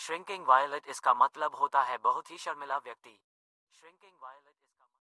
Shrinking violet इसका मतलब होता है बहुत ही शर्मिला व्यक्ति। श्रिंकिंग वायलेट इसका